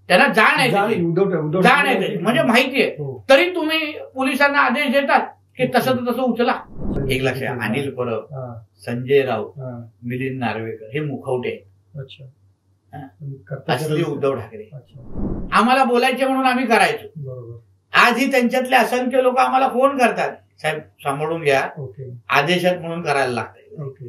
त्यांना जाण आहे म्हणजे माहिती आहे, तरी तुम्ही पोलिसांना आदेश देतात की तसं तसं उचला. एक लक्षात, अनिल परब, संजय राऊत, मिलिंद नार्वेकर हे मुखवटे असले उद्धव ठाकरे. आम्हाला बोलायचे म्हणून आम्ही करायचो. आजही त्यांच्यातले असंख्य लोक आम्हाला फोन करतात, साहेब सांभाळून घ्या, आदेशात म्हणून करायला लागतंय.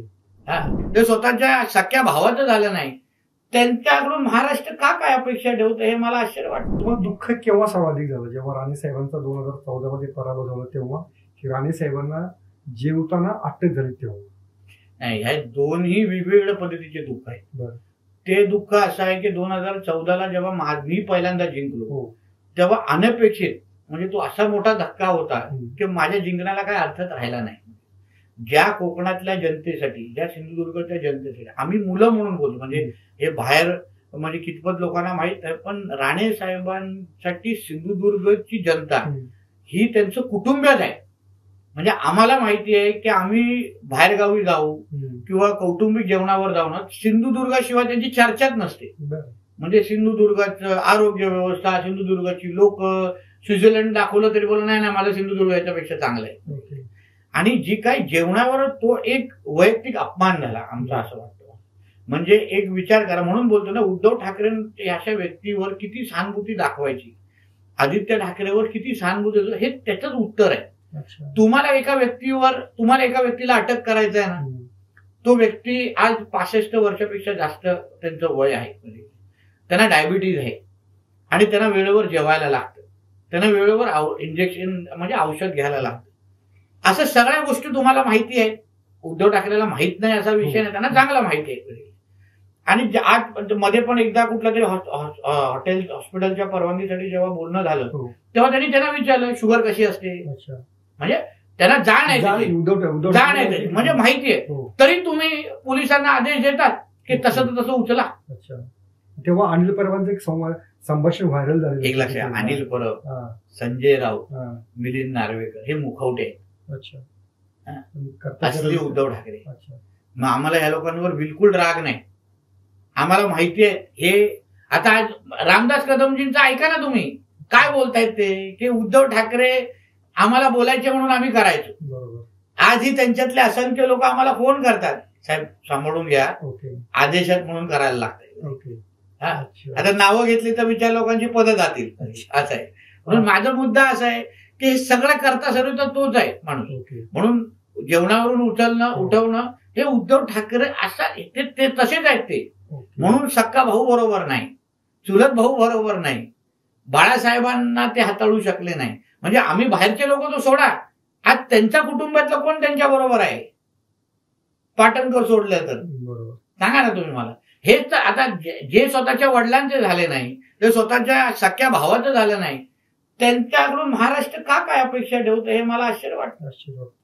ते स्वतःच्या सख्या भावाचं झालं नाही, त्यांच्याकडून महाराष्ट्र का काय अपेक्षा ठेवतं हे मला आश्चर्य वाटतं. तुम्हाला दुःख केव्हा सर्वाधिक झालं? जेव्हा राणे साहेबांचा 2014 मध्ये पराभव झाला तेव्हा, की राणे साहेबांना जेवताना अटक झाली तेव्हा? नाही, ह्या दोन्ही वेगवेगळ्या पद्धतीचे दुःख आहेत. ते दुःख असं आहे की 2014ला जेव्हा मी पहिल्यांदा जिंकलो तेव्हा अनपेक्षित म्हणजे तो असा मोठा धक्का होता की माझ्या जिंकण्याला काय अर्थच राहिला नाही. ज्या कोकणातल्या जनतेसाठी, ज्या सिंधुदुर्गच्या जनतेसाठी आम्ही मुलं म्हणून बोलतो, म्हणजे हे बाहेर म्हणजे कितपत लोकांना माहित आहे, पण राणे साहेबांसाठी सिंधुदुर्गची जनता ही त्यांचं कुटुंबच आहे. म्हणजे आम्हाला माहिती आहे की आम्ही बाहेरगावी जाऊ किंवा कौटुंबिक जेवणावर जाऊ ना, सिंधुदुर्गाशिवाय त्यांची चर्चाच नसते. म्हणजे सिंधुदुर्गाचं आरोग्य व्यवस्था, सिंधुदुर्गाची लोक, स्वित्झर्लंड दाखवलं तरी बोललं नाही मला सिंधुदुर्ग याच्यापेक्षा चांगलं आहे. आणि जी काही जेवणावर तो एक वैयक्तिक अपमान झाला आमचा असं वाटतं. म्हणजे एक विचार करा, म्हणून बोलतो ना, उद्धव ठाकरे अशा व्यक्तीवर किती सहानुभूती दाखवायची, आदित्य ठाकरेवर किती सहानुभूती, हे त्याचंच उत्तर आहे. तुम्हाला एका व्यक्तीला अटक करायचं आहे ना, तो व्यक्ती आज 65 वर्षापेक्षा जास्त त्यांचं वय आहे, म्हणजे त्यांना डायबिटीज आहे आणि त्यांना वेळेवर जेवायला लागतं, त्यांना वेळेवर इंजेक्शन म्हणजे औषध घ्यायला लागतं. असं सगळ्या गोष्टी तुम्हाला माहिती आहेत. उद्धव ठाकरेला माहित नाही असा विषय नाही, त्यांना चांगला माहिती आहे. आणि आज मध्ये पण एकदा कुठल्या तरी हॉस्पिटलच्या परवानगीसाठी जेव्हा बोलणं झालं तेव्हा त्यांना विचारलं शुगर कशी असते, म्हणजे त्यांना जाण आहे म्हणजे माहिती आहे, तरी तुम्ही पोलिसांना आदेश देतात की तसं तसं उचला. तेव्हा अनिल परबांचं एक संभाषण व्हायरल झालं. एक लक्षात, अनिल परब, संजय राऊत, मिलिंद नार्वेकर हे मुखवटे असले उद्धव ठाकरे. मग आम्हाला या लोकांवर बिलकुल राग नाही. आम्हाला माहिती आहे हे. आता आज रामदास कदमजींचं ऐका ना तुम्ही, काय बोलतायत ते, की उद्धव ठाकरे आम्हाला बोलायचे म्हणून आम्ही करायचो. आजही त्यांच्यातले असंख्य लोक आम्हाला फोन करतात, साहेब सांभाळून घ्या, आदेशात म्हणून करायला लागतंय. आता नावं घेतली तर विचार लोकांची पदं जातील असं आहे. म्हणून माझा मुद्दा असा आहे की हे सगळं करता सर्व तर तोच आहे माणूस. म्हणून जेवणावरून उठवणं हे उद्धव ठाकरे असा ते तसेच आहेत ते. म्हणून सक्का भाऊ बरोबर नाही, चुलत भाऊ बरोबर नाही, बाळासाहेबांना ते हाताळू शकले नाही. म्हणजे आम्ही बाहेरचे लोक तो सोडा, आज त्यांच्या कुटुंबातलं कोण त्यांच्या बरोबर आहे? पाटणकर सोडलं तर सांगा ना तुम्ही मला. हेच तर आता जे स्वतःच्या वडिलांचे झाले नाही, ते स्वतःच्या सख्या भावाचं झालं नाही, त्यांच्याकडून महाराष्ट्र का काय अपेक्षा ठेवतं हे मला आश्चर्य वाटतं.